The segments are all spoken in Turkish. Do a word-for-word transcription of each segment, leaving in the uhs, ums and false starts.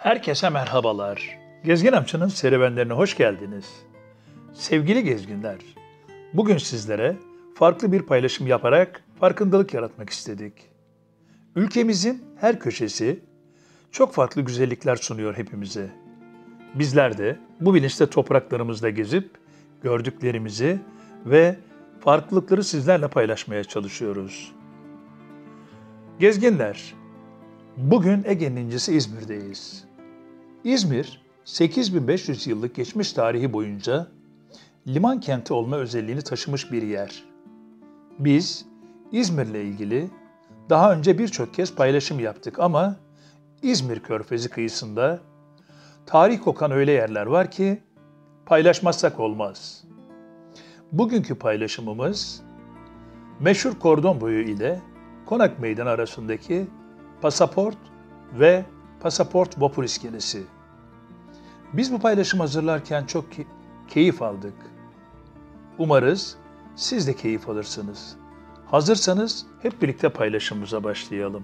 Herkese merhabalar. Gezgin Amca'nın serüvenlerine hoş geldiniz. Sevgili gezginler, bugün sizlere farklı bir paylaşım yaparak farkındalık yaratmak istedik. Ülkemizin her köşesi çok farklı güzellikler sunuyor hepimize. Bizler de bu bilinçle topraklarımızda gezip gördüklerimizi ve farklılıkları sizlerle paylaşmaya çalışıyoruz. Gezginler, bugün Ege'nin incisi İzmir'deyiz. İzmir, sekiz bin beş yüz yıllık geçmiş tarihi boyunca liman kenti olma özelliğini taşımış bir yer. Biz İzmir'le ilgili daha önce birçok kez paylaşım yaptık ama İzmir Körfezi kıyısında tarih kokan öyle yerler var ki paylaşmazsak olmaz. Bugünkü paylaşımımız meşhur kordon boyu ile Konak Meydanı arasındaki pasaport ve pasaport vapur iskelesi. Biz bu paylaşımı hazırlarken çok key- keyif aldık. Umarız siz de keyif alırsınız. Hazırsanız hep birlikte paylaşımımıza başlayalım.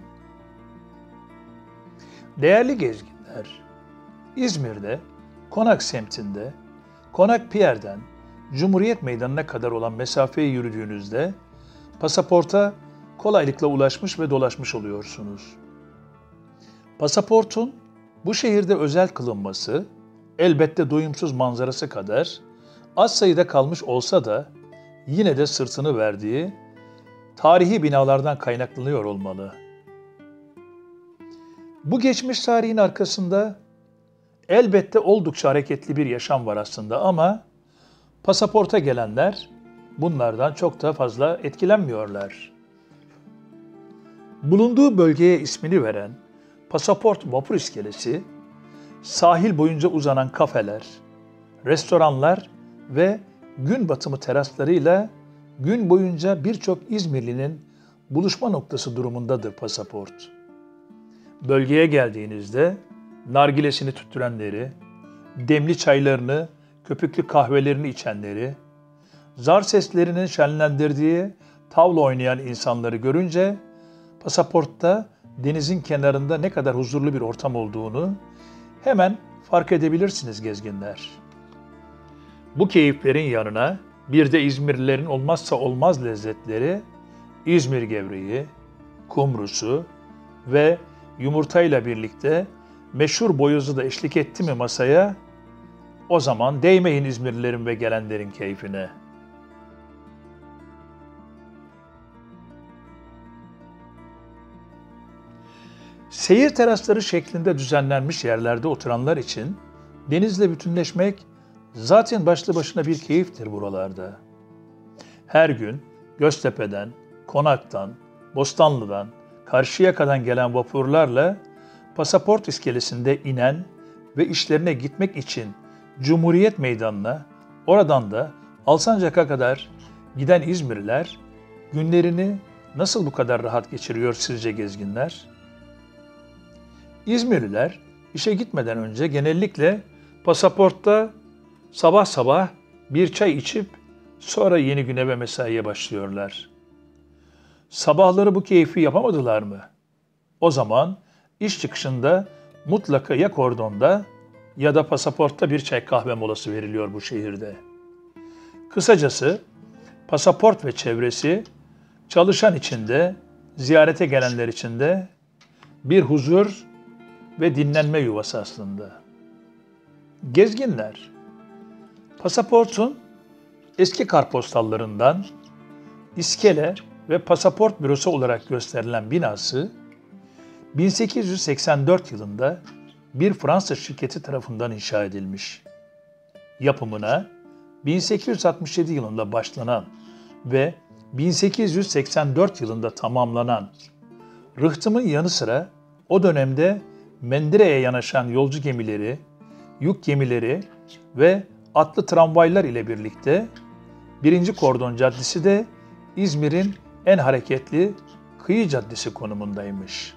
Değerli gezginler, İzmir'de Konak semtinde Konak Pierre'den Cumhuriyet Meydanı'na kadar olan mesafeyi yürüdüğünüzde pasaporta kolaylıkla ulaşmış ve dolaşmış oluyorsunuz. Pasaportun bu şehirde özel kılınması, elbette doyumsuz manzarası kadar az sayıda kalmış olsa da yine de sırtını verdiği tarihi binalardan kaynaklanıyor olmalı. Bu geçmiş tarihin arkasında elbette oldukça hareketli bir yaşam var aslında ama pasaporta gelenler bunlardan çok da fazla etkilenmiyorlar. Bulunduğu bölgeye ismini veren Pasaport Vapur İskelesi, sahil boyunca uzanan kafeler, restoranlar ve gün batımı teraslarıyla gün boyunca birçok İzmirlinin buluşma noktası durumundadır pasaport. Bölgeye geldiğinizde nargilesini tüttürenleri, demli çaylarını, köpüklü kahvelerini içenleri, zar seslerinin şenlendirdiği tavla oynayan insanları görünce pasaportta denizin kenarında ne kadar huzurlu bir ortam olduğunu hemen fark edebilirsiniz gezginler. Bu keyiflerin yanına bir de İzmirlilerin olmazsa olmaz lezzetleri İzmir gevreği, kumrusu ve yumurtayla birlikte meşhur boyozu da eşlik etti mi masaya, o zaman değmeyin İzmirlilerin ve gelenlerin keyfine. Seyir terasları şeklinde düzenlenmiş yerlerde oturanlar için denizle bütünleşmek zaten başlı başına bir keyiftir buralarda. Her gün Göztepe'den, Konak'tan, Bostanlı'dan, Karşıyaka'dan gelen vapurlarla pasaport iskelesinde inen ve işlerine gitmek için Cumhuriyet Meydanı'na, oradan da Alsancak'a kadar giden İzmirliler günlerini nasıl bu kadar rahat geçiriyor sizce gezginler? İzmirliler işe gitmeden önce genellikle pasaportta sabah sabah bir çay içip sonra yeni güne ve mesaiye başlıyorlar. Sabahları bu keyfi yapamadılar mı? O zaman iş çıkışında mutlaka ya kordonda ya da pasaportta bir çay kahve molası veriliyor bu şehirde. Kısacası pasaport ve çevresi çalışan için de ziyarete gelenler için de bir huzur ve dinlenme yuvası aslında. Gezginler, pasaportun eski kartpostallarından iskele ve pasaport bürosu olarak gösterilen binası bin sekiz yüz seksen dört yılında bir Fransız şirketi tarafından inşa edilmiş. Yapımına bin sekiz yüz altmış yedi yılında başlanan ve bin sekiz yüz seksen dört yılında tamamlanan rıhtımın yanı sıra o dönemde Mendire'ye yanaşan yolcu gemileri, yük gemileri ve atlı tramvaylar ile birlikte birinci Kordon Caddesi de İzmir'in en hareketli kıyı caddesi konumundaymış.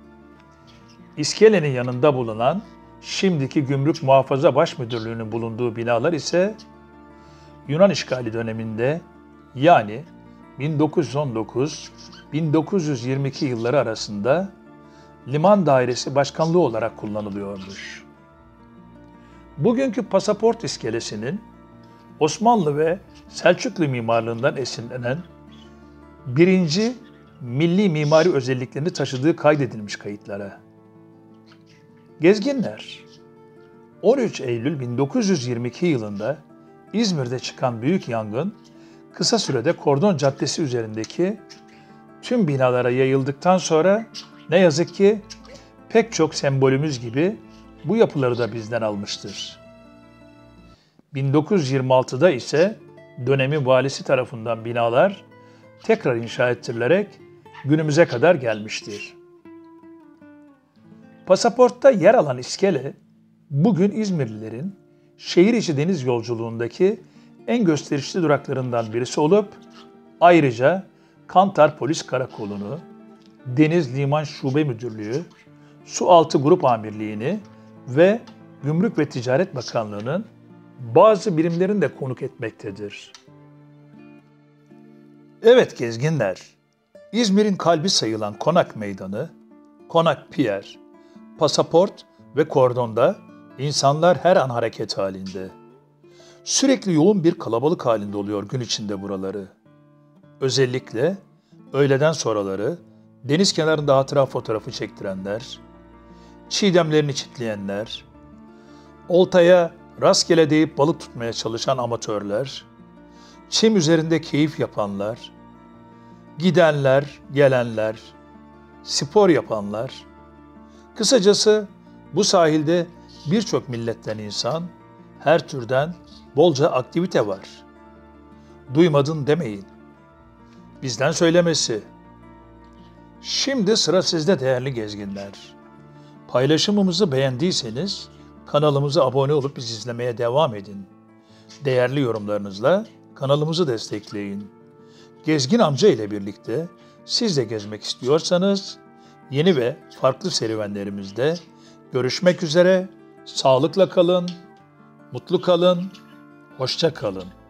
İskelenin yanında bulunan şimdiki Gümrük Muhafaza Baş Müdürlüğü'nün bulunduğu binalar ise Yunan işgali döneminde yani bin dokuz yüz on dokuz - bin dokuz yüz yirmi iki yılları arasında Liman Dairesi Başkanlığı olarak kullanılıyormuş. Bugünkü pasaport iskelesinin Osmanlı ve Selçuklu mimarlığından esinlenen birinci milli mimari özelliklerini taşıdığı kaydedilmiş kayıtlara. Gezginler, on üç Eylül bin dokuz yüz yirmi iki yılında İzmir'de çıkan büyük yangın kısa sürede Kordon Caddesi üzerindeki tüm binalara yayıldıktan sonra ne yazık ki pek çok sembolümüz gibi bu yapıları da bizden almıştır. bin dokuz yüz yirmi altıda ise dönemin valisi tarafından binalar tekrar inşa ettirilerek günümüze kadar gelmiştir. Pasaportta yer alan iskele, bugün İzmirlilerin şehir içi deniz yolculuğundaki en gösterişli duraklarından birisi olup, ayrıca Kantar Polis Karakolu'nu, Deniz Liman Şube Müdürlüğü, Sualtı Grup Amirliğini ve Gümrük ve Ticaret Bakanlığı'nın bazı birimlerini de konuk etmektedir. Evet gezginler, İzmir'in kalbi sayılan Konak Meydanı, Konak Pier, Pasaport ve Kordon'da insanlar her an hareket halinde. Sürekli yoğun bir kalabalık halinde oluyor gün içinde buraları. Özellikle öğleden sonraları deniz kenarında hatıra fotoğrafı çektirenler, çiğdemlerini çitleyenler, oltaya rastgele deyip balık tutmaya çalışan amatörler, çim üzerinde keyif yapanlar, gidenler, gelenler, spor yapanlar, kısacası bu sahilde birçok milletten insan, her türden bolca aktivite var. Duymadın demeyin. Bizden söylemesi. Şimdi sıra sizde değerli gezginler. Paylaşımımızı beğendiyseniz kanalımıza abone olup bizi izlemeye devam edin. Değerli yorumlarınızla kanalımızı destekleyin. Gezgin amca ile birlikte siz de gezmek istiyorsanız yeni ve farklı serüvenlerimizde görüşmek üzere. Sağlıkla kalın, mutlu kalın, hoşça kalın.